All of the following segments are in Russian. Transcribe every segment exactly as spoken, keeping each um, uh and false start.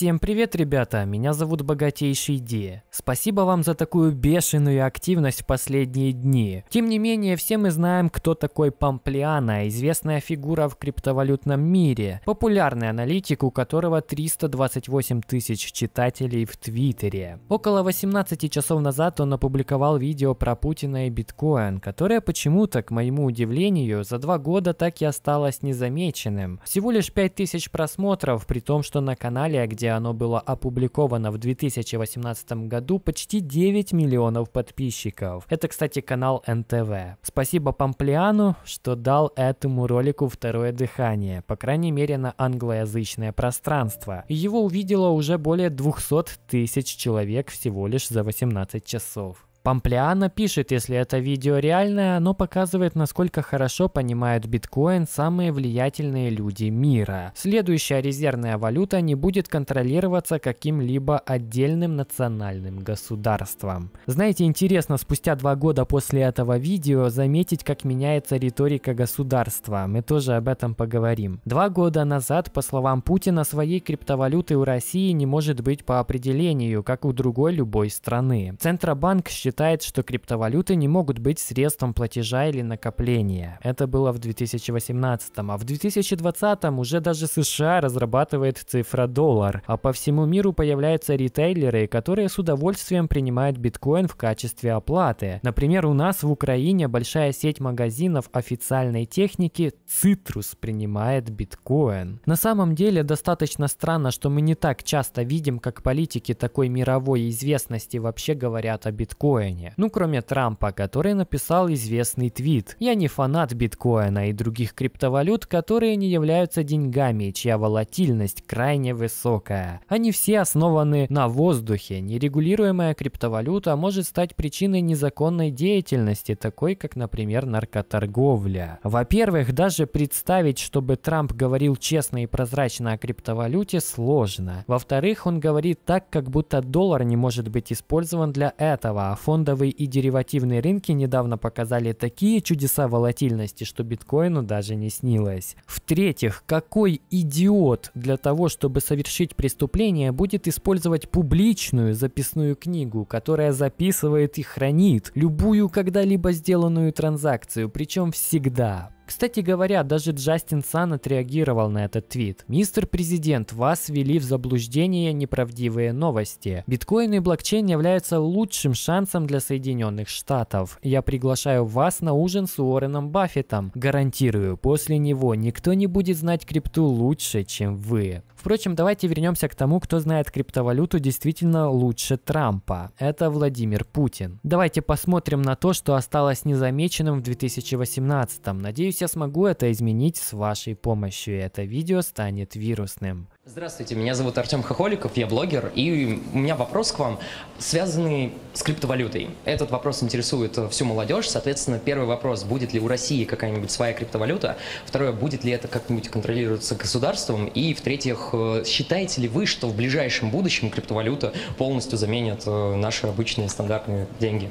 Всем привет, ребята! Меня зовут Богатейший Ди. Спасибо вам за такую бешеную активность в последние дни. Тем не менее, все мы знаем, кто такой Помплиано, известная фигура в криптовалютном мире, популярный аналитик, у которого триста двадцать восемь тысяч читателей в Твиттере. Около восемнадцати часов назад он опубликовал видео про Путина и биткоин, которое почему-то, к моему удивлению, за два года так и осталось незамеченным. Всего лишь пять тысяч просмотров, при том, что на канале, где оно было опубликовано в две тысячи восемнадцатом году, почти девять миллионов подписчиков. Это, кстати, канал эн тэ вэ. Спасибо Помплиану, что дал этому ролику второе дыхание, по крайней мере на англоязычное пространство. Его увидело уже более двухсот тысяч человек всего лишь за восемнадцать часов. Помплиано пишет, если это видео реальное, оно показывает, насколько хорошо понимают биткоин самые влиятельные люди мира. Следующая резервная валюта не будет контролироваться каким-либо отдельным национальным государством. Знаете, интересно спустя два года после этого видео заметить, как меняется риторика государства. Мы тоже об этом поговорим. Два года назад, по словам Путина, своей криптовалюты у России не может быть по определению, как у другой любой страны. Центробанк считает, считает, что криптовалюты не могут быть средством платежа или накопления. Это было в две тысячи восемнадцатом, а в две тысячи двадцатом уже даже США разрабатывает цифра-доллар, а по всему миру появляются ритейлеры, которые с удовольствием принимают биткоин в качестве оплаты. Например, у нас в Украине большая сеть магазинов официальной техники Цитрус принимает биткоин. На самом деле достаточно странно, что мы не так часто видим, как политики такой мировой известности вообще говорят о биткоине. Ну, кроме Трампа, который написал известный твит: «Я не фанат биткоина и других криптовалют, которые не являются деньгами, чья волатильность крайне высокая. Они все основаны на воздухе. Нерегулируемая криптовалюта может стать причиной незаконной деятельности, такой как, например, наркоторговля». Во-первых, даже представить, чтобы Трамп говорил честно и прозрачно о криптовалюте, сложно. Во-вторых, он говорит так, как будто доллар не может быть использован для этого, а фондовые и деривативные рынки недавно показали такие чудеса волатильности, что биткоину даже не снилось. В-третьих, какой идиот для того, чтобы совершить преступление, будет использовать публичную записную книгу, которая записывает и хранит любую когда-либо сделанную транзакцию, причем всегда. Кстати говоря, даже Джастин Сан отреагировал на этот твит. «Мистер Президент, вас ввели в заблуждение неправдивые новости. Биткоин и блокчейн являются лучшим шансом для Соединенных Штатов. Я приглашаю вас на ужин с Уорреном Баффетом. Гарантирую, после него никто не будет знать крипту лучше, чем вы». Впрочем, давайте вернемся к тому, кто знает криптовалюту действительно лучше Трампа. Это Владимир Путин. Давайте посмотрим на то, что осталось незамеченным в две тысячи восемнадцатом. Надеюсь, я смогу это изменить с вашей помощью, и это видео станет вирусным. Здравствуйте, меня зовут Артем Хохоликов, я блогер, и у меня вопрос к вам, связанный с криптовалютой. Этот вопрос интересует всю молодежь, соответственно, первый вопрос: будет ли у России какая-нибудь своя криптовалюта? Второе: будет ли это как-нибудь контролироваться государством? И в-третьих, считаете ли вы, что в ближайшем будущем криптовалюта полностью заменит наши обычные стандартные деньги?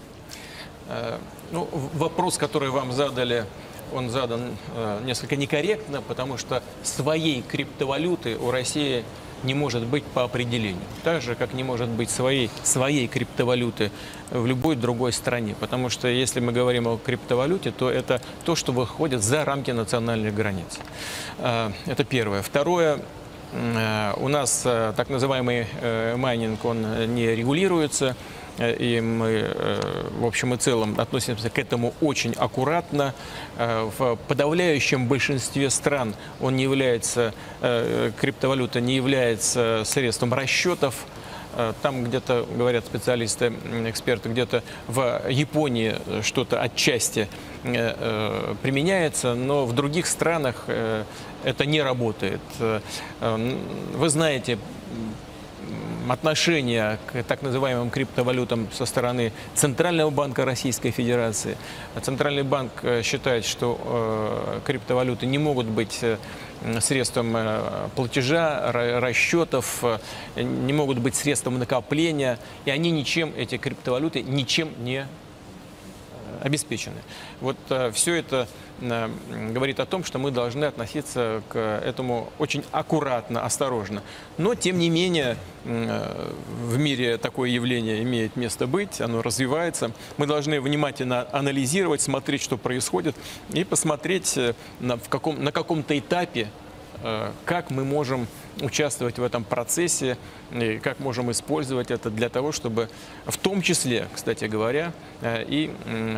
Ну, вопрос, который вам задали, он задан э, несколько некорректно, потому что своей криптовалюты у России не может быть по определению. Так же, как не может быть своей, своей криптовалюты в любой другой стране. Потому что если мы говорим о криптовалюте, то это то, что выходит за рамки национальных границ. Э, это первое. Второе. Э, у нас э, так называемый э, майнинг, он не регулируется. И мы, в общем и целом, относимся к этому очень аккуратно. В подавляющем большинстве стран он не является, криптовалюта не является средством расчетов. Там где-то, говорят специалисты, эксперты, где-то в Японии что-то отчасти применяется, но в других странах это не работает. Вы знаете отношение к так называемым криптовалютам со стороны Центрального банка Российской Федерации. Центральный банк считает, что э, криптовалюты не могут быть средством платежа, расчетов, не могут быть средством накопления, и они ничем, эти криптовалюты, ничем не обеспечены. Вот все это говорит о том, что мы должны относиться к этому очень аккуратно, осторожно. Но, тем не менее, в мире такое явление имеет место быть, оно развивается. Мы должны внимательно анализировать, смотреть, что происходит, и посмотреть, на, в каком, на каком-то этапе, как мы можем участвовать в этом процессе, и как можем использовать это для того, чтобы в том числе, кстати говоря, и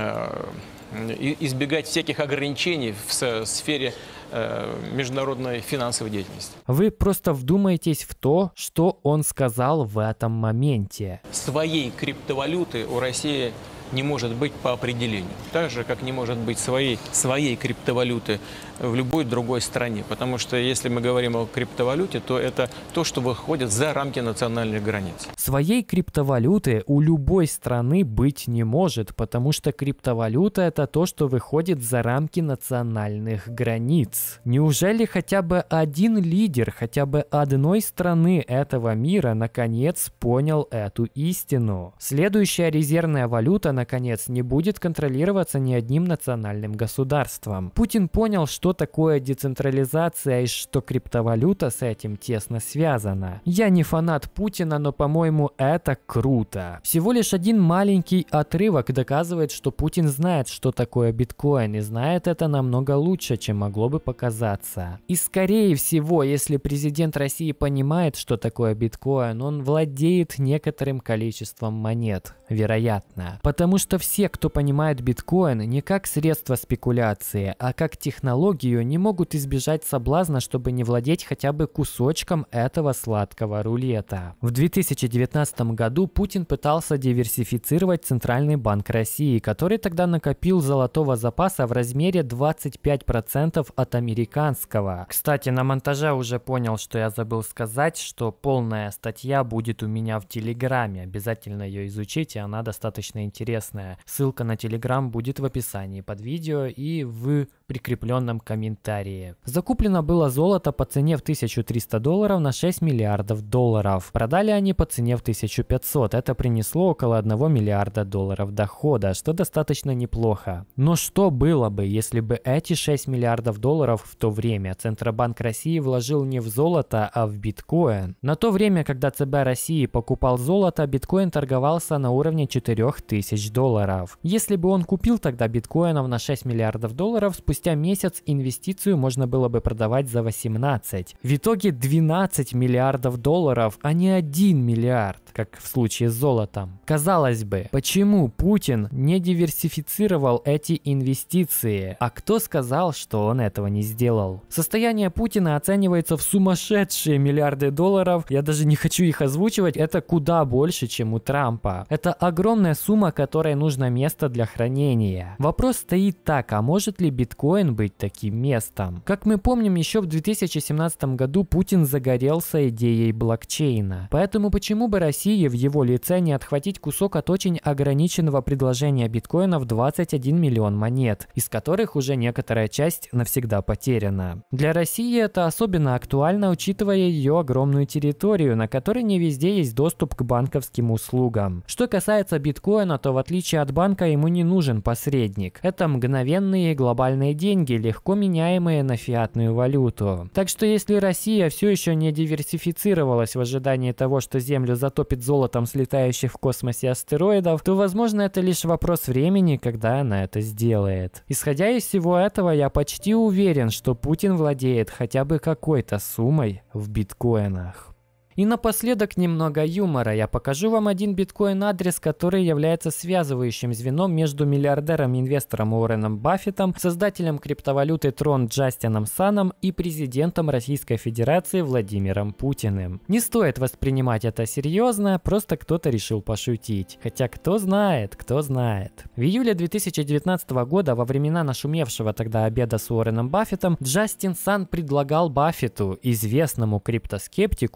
избегать всяких ограничений в сфере международной финансовой деятельности. Вы просто вдумайтесь в то, что он сказал в этом моменте. Своей криптовалюты у России не может быть по определению. Так же, как не может быть своей, своей криптовалюты в любой другой стране. Потому что если мы говорим о криптовалюте, то это то, что выходит за рамки национальных границ. Своей криптовалюты у любой страны быть не может, потому что криптовалюта — это то, что выходит за рамки национальных границ. Неужели хотя бы один лидер хотя бы одной страны этого мира наконец понял эту истину? Следующая резервная валюта наконец не будет контролироваться ни одним национальным государством. Путин понял, что такое децентрализация и что криптовалюта с этим тесно связана. Я не фанат Путина, но, по-моему, это круто. Всего лишь один маленький отрывок доказывает, что Путин знает, что такое биткоин, и знает это намного лучше, чем могло бы показаться. И скорее всего, если президент России понимает, что такое биткоин, он владеет некоторым количеством монет. Вероятно. Потому что все, кто понимает биткоин не как средство спекуляции, а как технологию, не могут избежать соблазна, чтобы не владеть хотя бы кусочком этого сладкого рулета. В две тысячи девятнадцатом году Путин пытался диверсифицировать Центральный банк России, который тогда накопил золотого запаса в размере двадцать пять процентов от американского. Кстати, на монтаже уже понял, что я забыл сказать, что полная статья будет у меня в Телеграме. Обязательно ее изучите. Она достаточно интересная. Ссылка на Telegram будет в описании под видео и в прикрепленном комментарии. Закуплено было золото по цене в тысячу триста долларов на шесть миллиардов долларов. Продали они по цене в тысячу пятьсот. Это принесло около одного миллиарда долларов дохода, что достаточно неплохо. Но что было бы, если бы эти шесть миллиардов долларов в то время Центробанк России вложил не в золото, а в биткоин? На то время, когда ЦБ России покупал золото, биткоин торговался на уровне четырёх тысяч долларов. Если бы он купил тогда биткоинов на шесть миллиардов долларов, спустя месяц инвестицию можно было бы продавать за восемнадцать. В итоге двенадцать миллиардов долларов, а не один миллиард, как в случае с золотом. Казалось бы, почему Путин не диверсифицировал эти инвестиции? А кто сказал, что он этого не сделал? Состояние Путина оценивается в сумасшедшие миллиарды долларов. Я даже не хочу их озвучивать. Это куда больше, чем у Трампа. Это огромная сумма, которой нужно место для хранения. Вопрос стоит так, а может ли биткоин быть таким местом? Как мы помним, еще в две тысячи семнадцатом году Путин загорелся идеей блокчейна. Поэтому почему бы России в его лице не отхватить кусок от очень ограниченного предложения биткоина в двадцать один миллион монет, из которых уже некоторая часть навсегда потеряна? Для России это особенно актуально, учитывая ее огромную территорию, на которой не везде есть доступ к банковским услугам. Что касается биткоина, то в отличие от банка ему не нужен посредник. Это мгновенные глобальные деньги, легко меняемые на фиатную валюту. Так что если Россия все еще не диверсифицировалась в ожидании того, что Землю затопит золотом с летающих в космосе астероидов, то, возможно, это лишь вопрос времени, когда она это сделает. Исходя из всего этого, я почти уверен, что Путин владеет хотя бы какой-то суммой в биткоинах. И напоследок немного юмора. Я покажу вам один биткоин-адрес, который является связывающим звеном между миллиардером-инвестором Уорреном Баффетом, создателем криптовалюты Трон Джастином Саном и президентом Российской Федерации Владимиром Путиным. Не стоит воспринимать это серьезно, просто кто-то решил пошутить. Хотя кто знает, кто знает. В июле две тысячи девятнадцатого года, во времена нашумевшего тогда обеда с Уорреном Баффетом, Джастин Сан предлагал Баффету, известному криптоскептику, сумму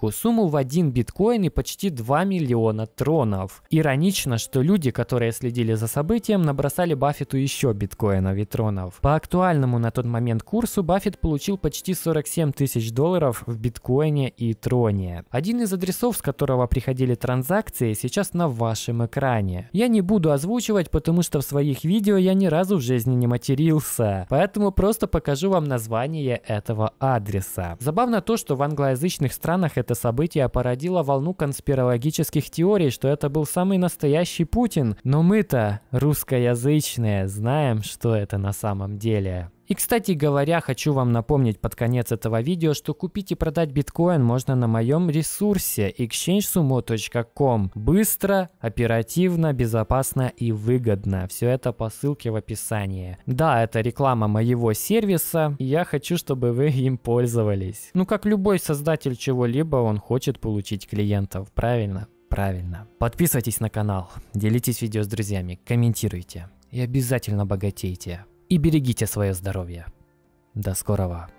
кинул в один биткоин и почти два миллиона тронов. Иронично, что люди, которые следили за событием, набросали Баффету еще биткоинов и тронов. По актуальному на тот момент курсу Баффет получил почти сорок семь тысяч долларов в биткоине и троне. Один из адресов, с которого приходили транзакции, сейчас на вашем экране. Я не буду озвучивать, потому что в своих видео я ни разу в жизни не матерился, поэтому просто покажу вам название этого адреса. Забавно то, что в англоязычных странах это событие породило волну конспирологических теорий, что это был самый настоящий Путин, но мы-то, русскоязычные, знаем, что это на самом деле. И, кстати говоря, хочу вам напомнить под конец этого видео, что купить и продать биткоин можно на моем ресурсе эксчейндж сумо точка ком. Быстро, оперативно, безопасно и выгодно. Все это по ссылке в описании. Да, это реклама моего сервиса, и я хочу, чтобы вы им пользовались. Ну, как любой создатель чего-либо, он хочет получить клиентов, правильно? Правильно. Подписывайтесь на канал, делитесь видео с друзьями, комментируйте и обязательно богатейте. И берегите свое здоровье. До скорого.